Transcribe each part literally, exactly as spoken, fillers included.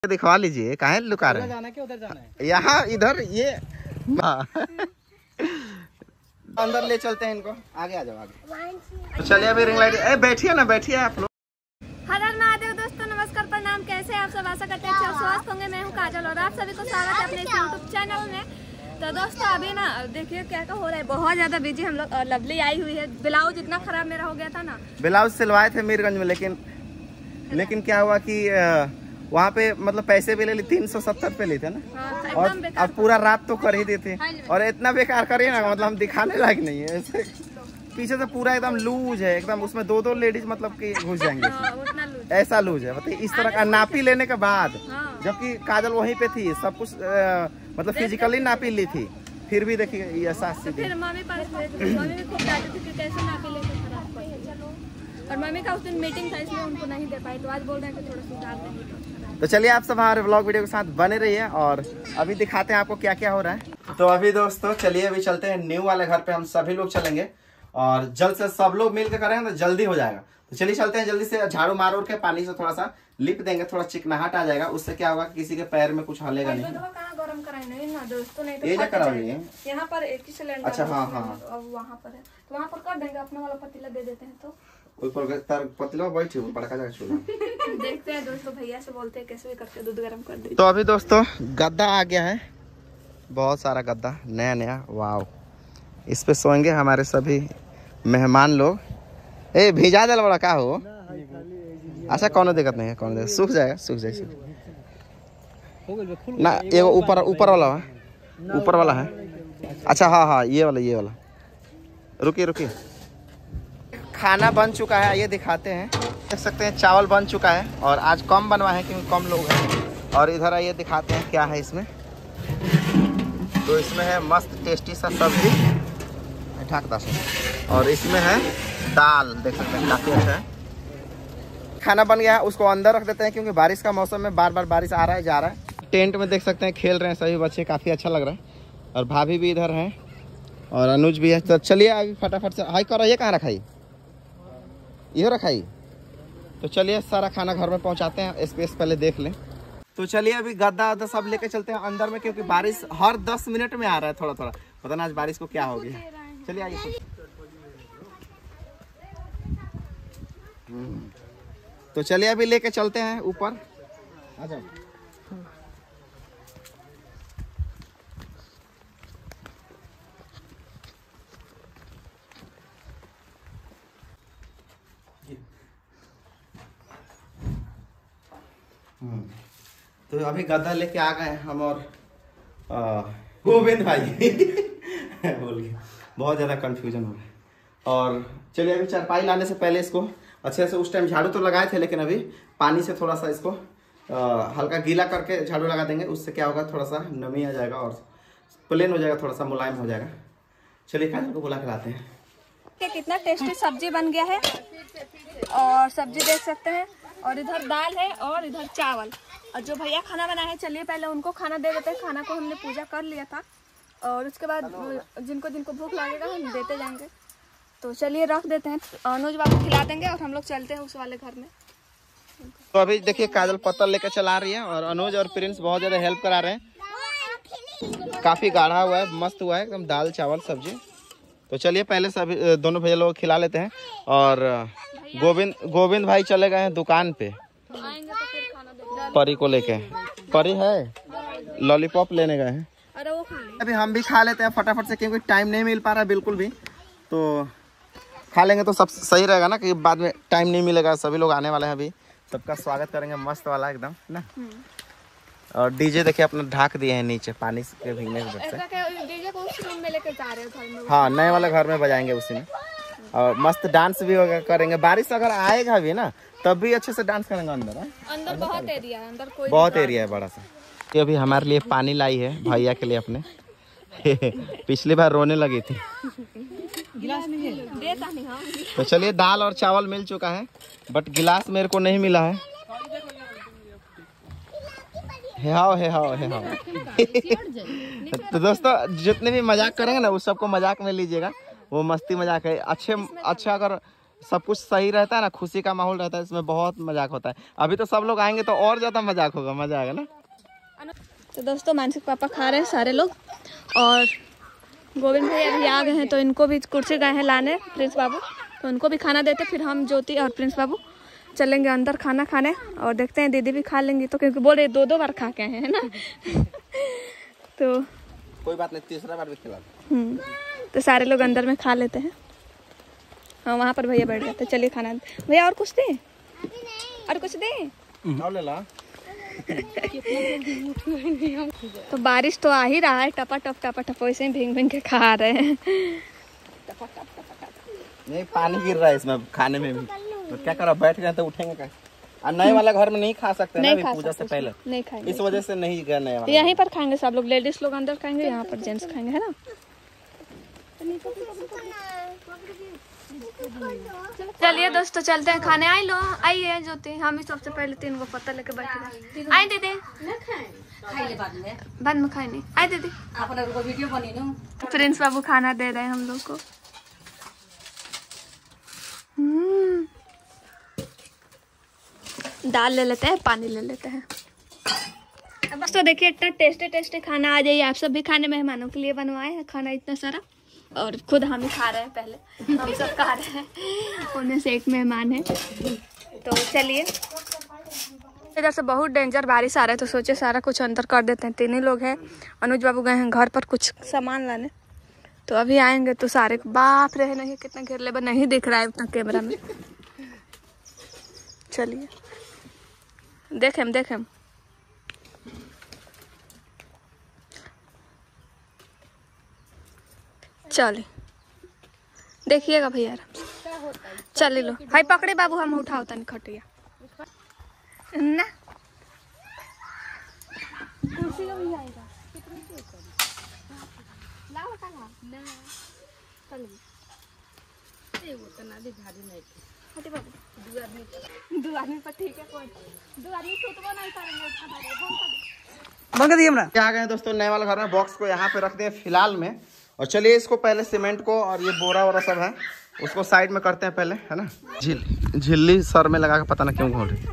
दिखवा लीजिए, काहे लुका रहे हैं? जाना है उधर जाना है? यहाँ इधर ये अंदर ले चलते हैं इनको, आगे आ जाओ आगे। तो चलिए अभी रिंग लाइट, ए बैठिए ना, बैठिए आप लोग। हर हर महादेव दोस्तों, नमस्कार प्रणाम। कैसे आप सब? आशा करते हैं स्वस्थ होंगे। मैं हूँ काजल और आप सभी को स्वागत है अपने यूट्यूब चैनल में। तो दोस्तों अभी ना देखिए क्या क्या हो रहा है, बहुत ज्यादा बिजी हम लोग। और लवली आई हुई है। ब्लाउज इतना खराब मेरा हो गया था ना, ब्लाउज सिलवाए थे मीरगंज में, लेकिन लेकिन क्या हुआ कि वहाँ पे मतलब पैसे भी ले ली, तीन सौ सत्तर पे ली थे ना। हाँ, और अब पूरा रात तो कर ही देते, और इतना बेकार करिए ना, मतलब हम दिखाने लायक नहीं है। ऐसे पीछे से पूरा एकदम लूज है, एकदम उसमें दो दो लेडीज मतलब कि घुस जाएंगे। हाँ, उतना लूज। ऐसा लूज है, मतलब इस तरह का नापी लेने के बाद, हाँ। जबकि काजल वहीं पे थी, सब कुछ आ, मतलब फिजिकली नापी ली थी, फिर भी देखिए ये ऐसा। तो फिर मम्मी पास मम्मी भी खूब डांटी थी कि कैसे नापी लेके खराब कर। और मम्मी का उस दिन मीटिंग था, इसलिए उनको नहीं दे पाई, तो आज बोल रहे हैं कि थोड़ा सुधार देंगे। तो चलिए आप सब हमारे व्लॉग वीडियो के साथ बने रहिए, और अभी दिखाते हैं आपको क्या क्या हो रहा है। तो अभी दोस्तों चलिए अभी चलते हैं न्यू वाले घर पे, हम सभी लोग चलेंगे, और जल्द से सब लोग मिलकर करेंगे तो जल्दी हो जाएगा। तो चलिए चलते हैं जल्दी से, झाड़ू मार उड़ के पानी से थोड़ा सा लिप देंगे, थोड़ा चिकनाहट आ जाएगा, उससे क्या होगा किसी के पैर में कुछ हलेगा नहीं। गरम कराए नहीं ना दोस्तों, नहीं तो ये क्या कराओगे? यहाँ पर एक ही सिलेंडर। अच्छा हाँ हाँ, वहाँ पर है तो वहाँ पर कर देंगे, अपना वाला पतीला दे देते हैं। तो ऊपर पतीला बैठे पड़का जाएगा चूल्हा। देखते हैं दोस्तों, भैया से बोलते हैं कैसे भी करके दूध गर्म कर दे। तो अभी दोस्तों गद्दा आ गया है, बहुत सारा गद्दा नया नया, वाव। इस पे सोएंगे हमारे सभी मेहमान लोग। ए भिजा दल बड़ा का हो? अच्छा कौनो दिक्कत नहीं है, कौनो दिक्कत, सूख जाएगा, सूख जाएगा ना। ये ऊपर ऊपर वाला है, ऊपर वाला है। अच्छा हाँ हाँ, ये वाला ये वाला। रुकिए रुकिए, खाना बन चुका है, ये दिखाते हैं। देख सकते हैं चावल बन चुका है, और आज कम बनवा है क्योंकि कम लोग हैं। और इधर आइए दिखाते हैं क्या है इसमें। तो इसमें है मस्त टेस्टी सा सब्जी, और इसमें है दाल, देख सकते हैं काफी अच्छा है। खाना बन गया है, उसको अंदर रख देते हैं क्योंकि बारिश का मौसम में बार बार बारिश आ रहा है जा रहा है। टेंट में देख सकते हैं खेल रहे हैं सभी बच्चे, काफी अच्छा लग रहा है। और भाभी भी इधर है, और अनुज भी है। तो चलिए अभी फटाफट से हाई करो। ये कहाँ रखाई? ये रखाई। तो चलिए सारा खाना घर में पहुंचाते हैं, स्पेस पहले देख लें। तो चलिए अभी गद्दा वद्दा सब लेके चलते हैं अंदर में, क्योंकि बारिश हर दस मिनट में आ रहा है थोड़ा थोड़ा, पता ना आज बारिश को क्या हो गया। चलिए आइए। तो चलिए अभी लेके चलते हैं ऊपर, आ जाओ। तो अभी गद्दा लेके आ गए हम, और गोविंद भाई बोल गया, बहुत ज़्यादा कंफ्यूजन हो गया। और चलिए अभी चारपाई लाने से पहले इसको अच्छे से, उस टाइम झाड़ू तो लगाए थे, लेकिन अभी पानी से थोड़ा सा इसको आ, हल्का गीला करके झाड़ू लगा देंगे। उससे क्या होगा, थोड़ा सा नमी आ जाएगा और प्लेन हो जाएगा, थोड़ा सा मुलायम हो जाएगा। चलिए काजल को बुला कर लाते हैं। कितना टेस्टी सब्जी बन गया है, और सब्जी देख सकते हैं, और इधर दाल है और इधर चावल। और जो भैया खाना बनाए हैं, चलिए पहले उनको खाना दे देते हैं। खाना को हमने पूजा कर लिया था, और उसके बाद जिनको जिनको भूख लगेगा हम देते जाएंगे। तो चलिए रख देते हैं, अनुज बाबू खिला देंगे, और हम लोग चलते हैं उस वाले घर में। तो अभी देखिए काजल पत्तल लेकर चला रही है, और अनुज और प्रिंस बहुत ज़्यादा हेल्प करा रहे हैं। काफ़ी गाढ़ा हुआ है, मस्त हुआ है एकदम, दाल चावल सब्जी। तो चलिए पहले सभी दोनों भैया लोग खिला लेते हैं। और गोविंद गोविंद भाई चले गए हैं दुकान पे परी को लेके। परी है लॉलीपॉप लेने गए हैं। अरे वो खा अभी हम भी खा लेते हैं फटाफट से, क्योंकि टाइम नहीं मिल पा रहा है बिल्कुल भी। तो खा लेंगे तो सब सही रहेगा ना, कि बाद में टाइम नहीं मिलेगा। सभी लोग आने वाले हैं, अभी सबका स्वागत करेंगे मस्त वाला एकदम ना। और डीजे देखिए अपना ढाक दिए हैं नीचे पानी के भीगने की वजह से। डीजे को उस रूम में लेकर जा रहे हैं घर में। हाँ, नए वाले घर में बजाएंगे उसी में, और मस्त डांस भी करेंगे। बारिश अगर आएगा भी ना तब भी अच्छे से डांस करेंगे अंदर। है अंदर बहुत एरिया है, अंदर कोई बहुत एरिया है बड़ा सा। ये अभी हमारे लिए पानी लाई है भैया के लिए अपने पिछली बार रोने लगी थी। गिलास नहीं है, देता नहीं। हाँ तो चलिए दाल और चावल मिल चुका है, बट गिलास मेरे को नहीं मिला है। हे हाओ हे हाओ हे हाओ तो दोस्तों जितने भी मजाक करेंगे ना, उस सबको मजाक में लीजिएगा, वो मस्ती मजाक है। अच्छे अच्छा अगर सब कुछ सही रहता है ना, खुशी का माहौल रहता है, इसमें बहुत मजाक होता है। अभी तो सब लोग आएंगे तो और ज्यादा मजाक होगा, मजा आएगा ना। तो दोस्तों मानसिक पापा खा रहे हैं सारे लोग, और गोविंद भैया अभी आ गए हैं तो इनको भी कुर्सी गए हैं लाने प्रिंस बाबू, तो उनको भी खाना देते, फिर हम ज्योति और प्रिंस बाबू चलेंगे अंदर खाना खाने, और देखते हैं दीदी भी खा लेंगी तो, क्योंकि बोल रहे दो दो बार खा के आए हैं ना। तो कोई बात नहीं, तीसरा बार भी खिला। हम्म तो सारे लोग अंदर में खा लेते हैं। हाँ वहाँ पर भैया बैठ जाते। चलिए खाना भैया, और कुछ दे, और कुछ दे और ले ला। तो बारिश तो आ ही रहा है, टपा टप टपा टप, वैसे ही भींग भींग के खा रहे हैं। नहीं पानी गिर रहा है इसमें खाने में भी, तो क्या करो, बैठ गए तो उठेंगे क्या। और नए वाला घर में नहीं खा सकते ना अभी पूजा से पहले, नहीं खाएंगे, इस वजह से नहीं गए नए वाला। यहीं पर खाएंगे सब लोग, लेडीज लोग अंदर खाएंगे, यहाँ पर जेंट्स खाएंगे, है ना। चलिए दोस्तों चलते हैं खाने। आई लो, आइए ज्योति, हम ही सबसे पहले तीन को पत्ता लेके बैठे। आई दीदी बाद में खाए नहीं, आई दीदी वीडियो बनी ना। प्रिंस बाबू खाना दे रहे हैं हम लोग को। दाल ले लेते हैं, पानी ले लेते हैं। बस तो देखिए इतना टेस्टी टेस्टी खाना आ जाइए, आप सब भी खाने मेहमानों के लिए बनवाए हैं खाना इतना सारा, और खुद हम ही खा रहे हैं, पहले हम सब खा रहे हैं, उनमें से एक मेहमान है। तो चलिए, इधर से बहुत डेंजर बारिश आ रहा है तो सोचे सारा कुछ अंदर कर देते हैं। तीन ही लोग हैं, अनुज बाबू गए हैं घर पर कुछ सामान लाने, तो अभी आएंगे तो सारे, बाप रे नहीं कितना घेर ले, नहीं दिख रहा है उतना कैमरा में। चलिए देखें देखें चलिए देखिएगा भैया, चलिए लो भाई पकड़े बाबू, हम उठाओ तनी खटिया ना, कुर्सी का भी आएगा लाओ का ना, चल ये वो तना भी भारी नहीं हटे बाबू, दो आदमी दो आदमी पर ठीक है, कोई दो आदमी सुतबो नहीं करेंगे, उठा बंद दिए हमरा। आ गए दोस्तों नए वाला घर में, बॉक्स को यहाँ पे रख दिए फिलहाल में, और चलिए इसको पहले सीमेंट को और ये बोरा वोरा सब है उसको साइड में करते हैं पहले, है ना। झिल झिल्ली सर में लगा के पता ना क्यों घोल रही।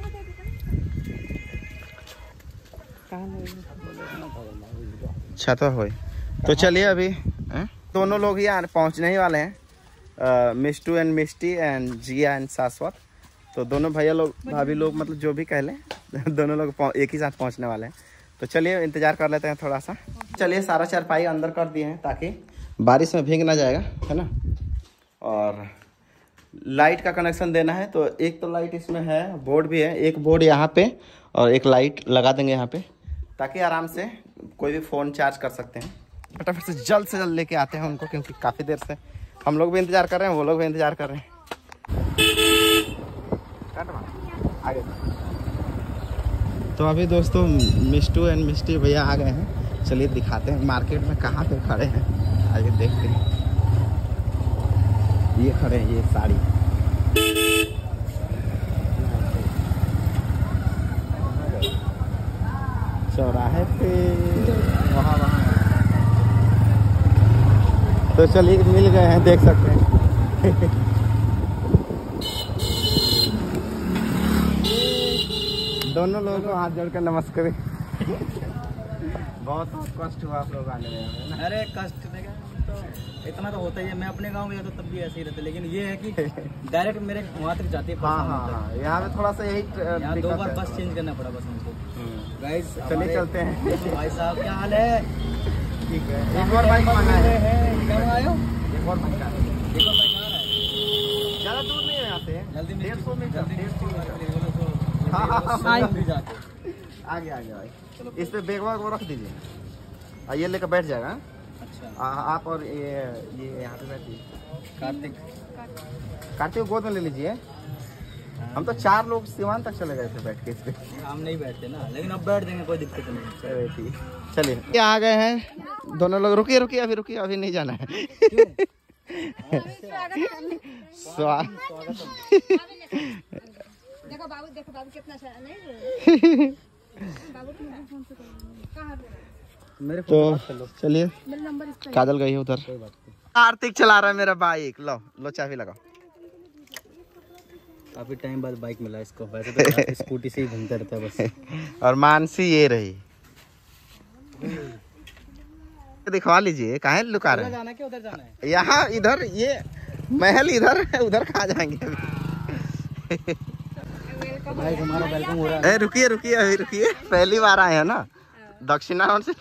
छत हो, तो चलिए अभी है? दोनों लोग ही पहुंचने ही वाले हैं, Mistu and Misti and Jiya and Shashwat. तो दोनों भैया लोग भाभी लोग मतलब जो भी कह लें, दोनों लोग एक ही साथ पहुंचने वाले हैं। तो चलिए इंतजार कर लेते हैं थोड़ा सा। चलिए सारा चारपाई अंदर कर दिए हैं ताकि बारिश में भीग ना जाएगा, है ना। और लाइट का कनेक्शन देना है, तो एक तो लाइट इसमें है, बोर्ड भी है, एक बोर्ड यहाँ पे और एक लाइट लगा देंगे यहाँ पे, ताकि आराम से कोई भी फ़ोन चार्ज कर सकते हैं। फटाफट से जल्द से जल्द लेके आते हैं उनको, क्योंकि काफ़ी देर से हम लोग भी इंतजार कर रहे हैं, वो लोग भी इंतजार कर रहे हैं। आगे तो अभी दोस्तों मिस्टू एंड मिस्टी भैया आ गए हैं, चलिए दिखाते हैं मार्केट में कहाँ पे खड़े हैं, आगे देखते हैं। ये खड़े हैं, ये साड़ी चौराहे पे वहाँ वहाँ, तो चलिए मिल गए हैं, देख सकते हैं। दोनों लोगों को हाथ जोड़कर नमस्कार। बहुत कष्ट हुआ आप लोग आने में। अरे कष्ट तो इतना तो होता ही है, मैं अपने गांव में तो तब भी ऐसे ही रहता, लेकिन ये है कि डायरेक्ट मेरे वहाँ तक जाती है। हाँ हाँ हाँ, यहाँ पे थोड़ा सा यही यहाँ दो बार बस चेंज करना पड़ा बस हमको। गाइस चलिए चलते हैं। भाई साहब क्या हाल है? ठीक है, एक और बाइक मंगा है। क्या आयो? एक और बाइक एक और बाइक आ रहा है, ज़्यादा दूर नहीं है यहाँ से, जल्दी में डेढ़ सौ मीटर। आगे आगे भाई, इस पे बैग वैग रख दीजिए और ये लेकर बैठ जाएगा। अच्छा आ, आप और ये ये यहाँ पे बैठिए। कार्तिक कार्तिक को गोद में ले लीजिए। हम तो चार लोग सीवान तक चले गए थे बैठ के इस पे। हम नहीं बैठते ना, लेकिन अब बैठ देंगे, कोई दिक्कत नहीं। चलिए ये आ गए हैं दोनों लोग। रुकिए रुकिए अभी रुकिए, अभी नहीं जाना है। स्वागत। देखो बाबू, देखो बाबू कितना सारा नहीं मेरे तो चलिए, काजल गई है उधर। कार्तिक चला रहा है मेरा बाइक, लो लो चाबी लगाओ। काफी टाइम बाद बाइक मिला इसको, वैसे तो स्कूटी से ही घूमता रहता है बस। और मानसी ये रही, दिखवा लीजिए, काहे लुका रहे हैं? जाना है कि उधर जाना है? यहाँ इधर ये महल इधर है, उधर कहाँ जाएंगे भाई हमारा वेलकम हो रहा है। ए, रुकिए रुकिए अभी रुकिए, पहली बार आए हैं ना दक्षिणा से।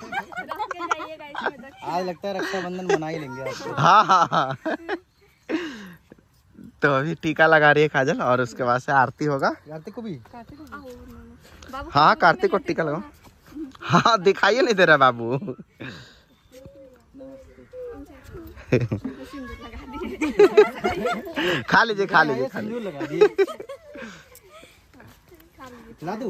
आज लगता है रक्षाबंधन मना ही लेंगे आज। हाँ हाँ हाँ। तो अभी टीका लगा रही है काजल और उसके बाद से आरती होगा। कार्तिक को भी? हाँ कार्तिक को टीका लगाओ। हाँ दिखाइए नहीं दे रहा बाबू। खा लीजिए खा लीजिए खा लीजिए। लगा दिए। खिला दूं?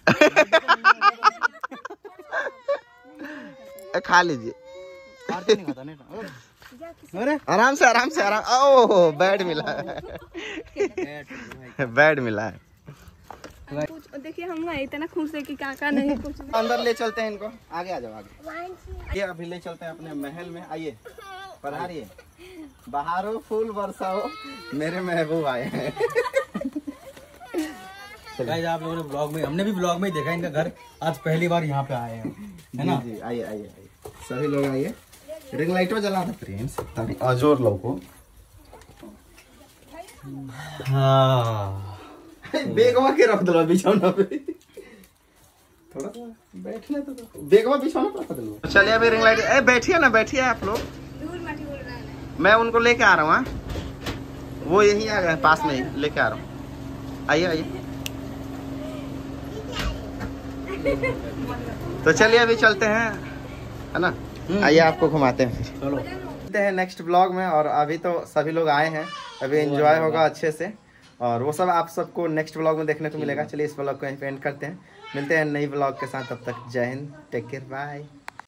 खा लीजिए। कार्तिक नहीं खाता नहीं। अरे आराम से आराम से आराम। ओह बैड मिला है, बैड मिला है। देखिए हम इतना खुश है कि काका नहीं कुछ। अंदर ले चलते हैं इनको, आगे आ जाओ आगे। ये अभी ले चलते हैं अपने महल में। आइए पधारिए, बहारो फूल बरसाओ मेरे महबूब आए हैं। गाइस आप लोगों ने ब्लॉग में, हमने भी ब्लॉग में ही देखा इनका घर, आज पहली बार यहाँ पे आए हैं, है ना? जी आइए आइए आइए सभी लोग आइए। रिंग लाइट में जला दो प्रिंस ताकि अजोर लोगो। हाँ बेगवा के रख दो बिछौना पे, थोड़ा सा बैठने तो दो। बेगवा बिछौना पे रख दो। चलिए अभी रिंग लाइट। ए बैठिए ना, बैठिए आप लोग, मैं उनको लेके आ रहा हूँ। हाँ वो यहीं आ गए पास में ही, लेके आ रहा हूँ। आइए आइए। तो चलिए अभी चलते हैं, है ना? आइए आपको घुमाते हैं फिर। चलो मिलते हैं नेक्स्ट ब्लॉग में। और अभी तो सभी लोग आए हैं, अभी एंजॉय होगा अच्छे से, और वो सब आप सबको नेक्स्ट ब्लॉग में देखने को मिलेगा। चलिए इस ब्लॉग को यहीं पे एंड करते हैं, मिलते हैं नई ब्लॉग के साथ। तब तक जय हिंद, टेक केयर, बाय।